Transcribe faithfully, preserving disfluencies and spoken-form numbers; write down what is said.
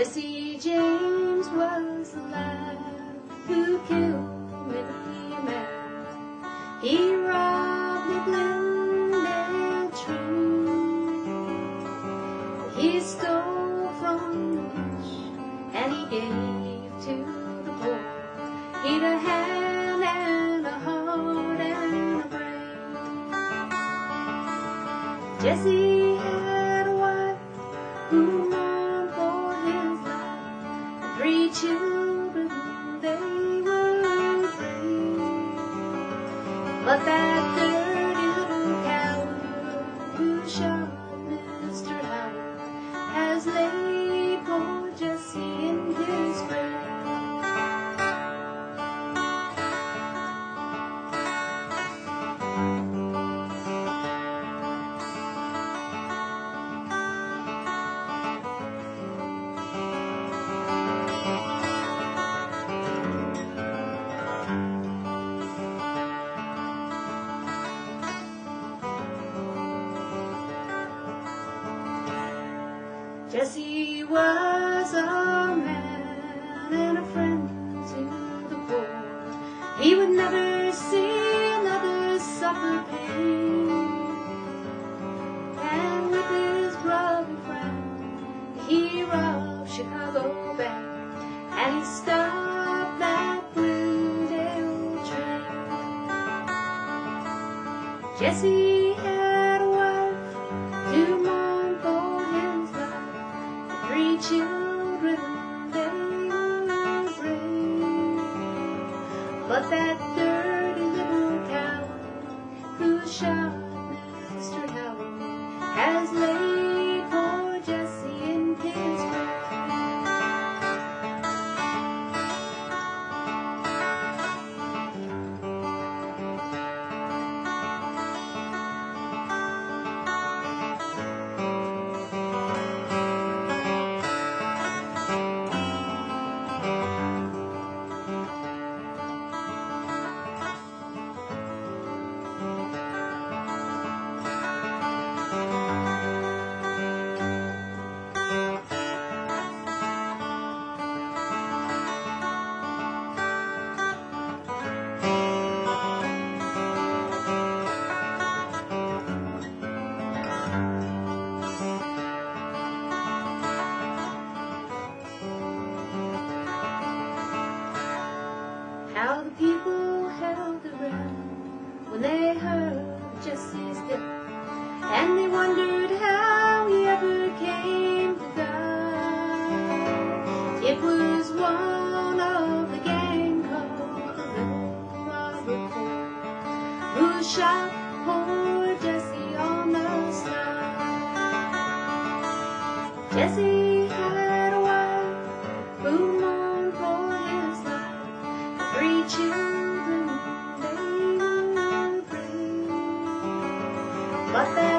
Jesse James was the lad who killed many a man. He robbed the Glendale tree. He stole from the rich and he gave to the poor. He'd a hand and a heart and a brain. Jesse had a wife who mourned for his life. Three children, they were free. But that dirty little coward who shot Mister Howard has laid poor Jesse in his grave. Jesse was a man and a friend to the poor. He would never see another suffer pain. And with his brother friend, he robbed Chicago Bank, and he stopped that Glendale train. Jesse had a wife to mourn for his life. Three children, they were brave. But that dirty little coward who shot Mister Howard has laid poor Jesse in his grave. How the people held around when they heard Jesse's death, and they wondered how he ever came to die. It was one of the gang called the Robert Ford who shot poor Jesse on the sly. Jesse had a wife who mourned for his life. Three children, they were brave. But